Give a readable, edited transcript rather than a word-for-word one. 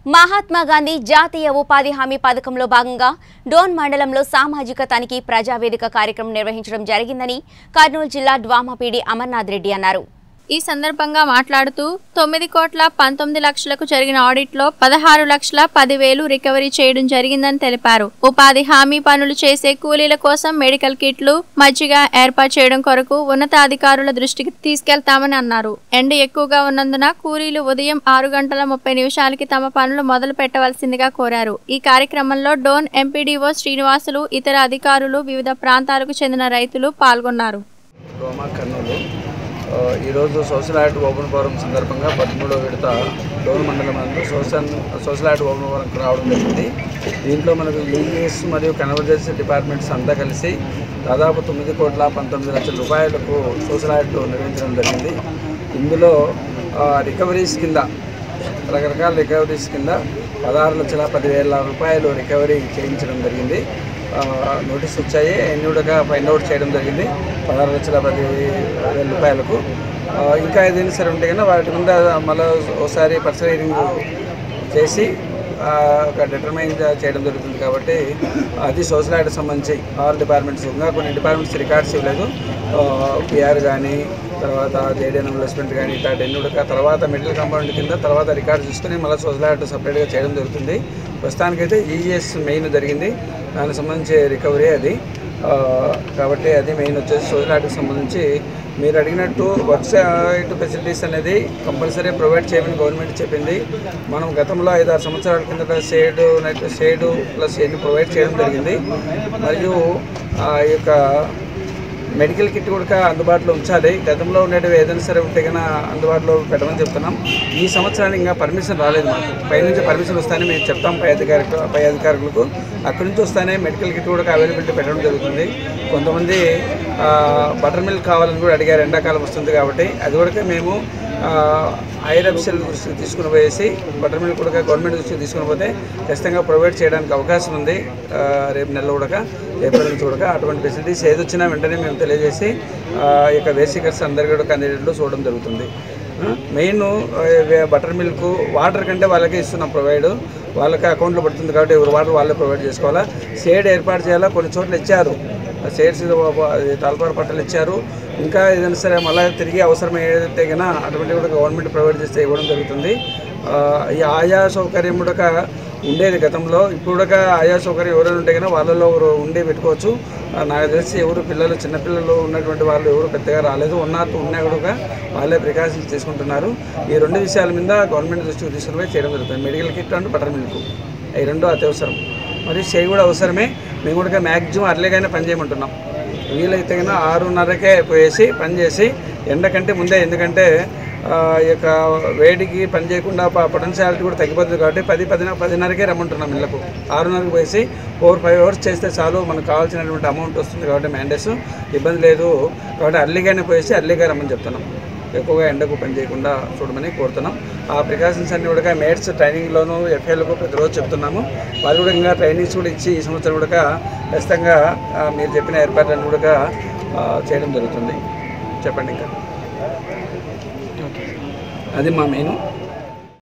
మహాత్మా గాంధీ జాతీయ ఉపాధి హామీ పథకంలో భాగంగా డోన్ మండలంలో సామాజిక తనిఖీ ప్రజావేదిక కార్యక్రమం నిర్వహించడం జరిగిందని కర్నూలు జిల్లా డ్వామా పీడీ అమర్నాథ్ రెడ్డి అన్నారు. ఈ సందర్భంగా మాట్లాడుతూ 9,19,00,000కు జరిగిన ఆడిట్లో 16,10,000 రికవరీ చేయడం జరిగిందని తెలిపారు. ఉపాధి హామీ పనులు చేసే కూలీల కోసం మెడికల్ కిట్లు, మజ్జిగ ఏర్పాటు చేయడం కొరకు ఉన్నతాధికారుల దృష్టికి తీసుకెళ్తామని అన్నారు. ఎండ ఎక్కువగా ఉన్నందున కూలీలు ఉదయం 6:30 తమ పనులు మొదలు పెట్టవలసిందిగా కోరారు. ఈ కార్యక్రమంలో డోన్ ఎంపీడీఓ శ్రీనివాసులు, ఇతర అధికారులు, వివిధ ప్రాంతాలకు చెందిన రైతులు పాల్గొన్నారు. ఈరోజు సోషల్ యాక్ట్ ఓపెన్ ఫోరం సందర్భంగా 13వ విడత డోన్ మండలం నందు సోషల్ యాక్ట్ ఓపెన్ ఫోరంకి రావడం జరిగింది. దీంట్లో మనకు లీగల్స్ మరియు కన్వర్జెన్సీ డిపార్ట్మెంట్స్ అంతా కలిసి దాదాపు 9,19,00,000 రూపాయలకు సోషల్ యాక్ట్ నిర్వహించడం జరిగింది. ఇందులో రికవరీస్ కింద రకరకాల రికవరీస్ కింద 16,10,000 రూపాయలు రికవరీ చేయించడం జరిగింది. నోటీస్ వచ్చాయి, ఎన్యూడగా ఫైండ్ అవుట్ చేయడం జరిగింది 16,10,000 రూపాయలకు. ఇంకా ఏదైనా సరే ఉంటే కన్నా వాటి మీద మళ్ళీ ఒకసారి పర్సనల్ హీరింగ్ చేసి ఒక డిటర్మైన్ చేయడం జరుగుతుంది. కాబట్టి అది సోషల్ యాక్ట్ సంబంధించి ఆల్ డిపార్ట్మెంట్స్, ఇంకా కొన్ని డిపార్ట్మెంట్స్ రికార్డ్స్ ఇవ్వలేదు. పిఆర్ కానీ, తర్వాత జేడీఎన్ ఇన్వెస్ట్మెంట్ కానీ, ఇట్లా ఎన్యూడగా తర్వాత మెడికల్ కాంపౌండ్ కింద తర్వాత రికార్డు చూసుకుని మళ్ళీ సోషల్ యాక్ట్ సపరేట్గా చేయడం జరుగుతుంది. ప్రస్తుతానికైతే ఈఎస్ మెయిన్ జరిగింది, దానికి సంబంధించి రికవరీ అది. కాబట్టి అది మెయిన్ వచ్చేసి సోషల్ యాక్ట్కి సంబంధించి మీరు అడిగినట్టు వర్క్ సైట్ ఫెసిలిటీస్ అనేది కంపల్సరీ ప్రొవైడ్ చేయమని గవర్నమెంట్ చెప్పింది. మనం గతంలో 5-6 సంవత్సరాల కిందట షేడు ప్లస్ ఎన్ని ప్రొవైడ్ చేయడం జరిగింది. మరియు ఈ యొక్క మెడికల్ కిట్ కూడా అందుబాటులో ఉంచాలి. గతంలో ఉండేటివి ఏదైనా సరే ఉంటే కన్నా అందుబాటులో పెట్టమని చెప్తున్నాం. ఈ సంవత్సరానికి ఇంకా పర్మిషన్ రాలేదు మాకు. పైనుంచి పర్మిషన్ వస్తానే మేము చెప్తాం పై అధికారులకు. అక్కడి నుంచి వస్తానే మెడికల్ కిట్ కూడా అవైలబిలిటీ పెట్టడం జరుగుతుంది. కొంతమంది బటర్ మిల్క్ కావాలని కూడా అడిగారు, ఎండాకాలం వస్తుంది కాబట్టి. అది కూడా మేము హైయర్ అఫీషియల్ దృష్టికి తీసుకుని పోయేసి బటర్ మిల్క్ కూడా గవర్నమెంట్ దృష్టికి తీసుకుని పోతే ఖచ్చితంగా ప్రొవైడ్ చేయడానికి అవకాశం ఉంది. రేపు నెలలో కూడా, ఏప్రిల్ నుంచి కూడా అటువంటి ఫెసిలిటీస్ ఏదొచ్చినా వెంటనే మేము తెలియజేసి ఈ యొక్క వేసికర్స్ అందరికీ కూడా కందిలో చూడడం జరుగుతుంది. మెయిన్ బటర్ మిల్క్ వాటర్ కంటే వాళ్ళకే ఇస్తున్నాం ప్రొవైడ్. వాళ్ళకి అకౌంట్లో పడుతుంది కాబట్టి ఎవరు వాటర్ వాళ్ళే ప్రొవైడ్ చేసుకోవాలా. షేడ్ ఏర్పాటు చేయాలా, కొన్ని చోట్ల ఇచ్చారు షేడ్స్, తలపాటు పట్టలు ఇచ్చారు. ఇంకా ఏదైనా సరే మళ్ళీ తిరిగి అవసరం ఏదైతే కన్నా అటువంటి కూడా గవర్నమెంట్ ప్రొవైడ్ చేస్తే ఇవ్వడం జరుగుతుంది. ఈ ఆయా సౌకర్యం కూడా ఉండేది గతంలో. ఇప్పుడు కూడా ఆయా సౌకర్యం ఎవరైనా ఉంటే కన్నా వాళ్ళలో ఎవరు ఉండే పెట్టుకోవచ్చు. నాకు తెలిసి ఎవరు చిన్నపిల్లలు ఉన్నటువంటి వాళ్ళు ఎవరు పెద్దగా రాలేదు. ఉన్నా కూడా వాళ్ళే ప్రికాషన్స్ తీసుకుంటున్నారు. ఈ 2 విషయాల మీద గవర్నమెంట్ దృష్టికి తీసుకుని పోయి చేయడం జరుగుతుంది. Medical kit and buttermilk ఈ 2 అత్యవసరం. మరియు చేయి కూడా అవసరమే. మేము కూడా మ్యాక్సిమం అర్లీగానే పని చేయమంటున్నాం. వీలైతే కన్నా 6:30కే పోయేసి పని చేసి ఎండ కంటే ముందే, ఎందుకంటే ఈ యొక్క వేడికి పని చేయకుండా పొటెన్షియాలిటీ కూడా తగ్గిపోతుంది కాబట్టి 10:10:30కే రమ్మంటున్నాం ఇళ్లకు. 6:30కి పోయేసి 4-5 అవర్స్ చేస్తే చాలు, మనకు కావాల్సినటువంటి అమౌంట్ వస్తుంది. కాబట్టి మ్యాండేట్స్ ఇబ్బంది లేదు. కాబట్టి అర్లీగానే పోయేసి అర్లీగా రమ్మని చెప్తున్నాం. ఎక్కువగా ఎండకు పని చేయకుండా చూడమని కోరుతున్నాం. ఆ ప్రికాషన్స్ అన్ని కూడా మేట్స్ ట్రైనింగ్లోనూ ఎఫ్ఐలకు ప్రతిరోజు చెప్తున్నాము. వాళ్ళు కూడా ఇంకా ట్రైనింగ్స్ కూడా ఇచ్చి ఈ సంవత్సరం కూడా ఖచ్చితంగా మీరు చెప్పిన ఏర్పాట్లన్నీ కూడా చేయడం జరుగుతుంది. చెప్పండి ఇంకా. అది మా మెయిన్.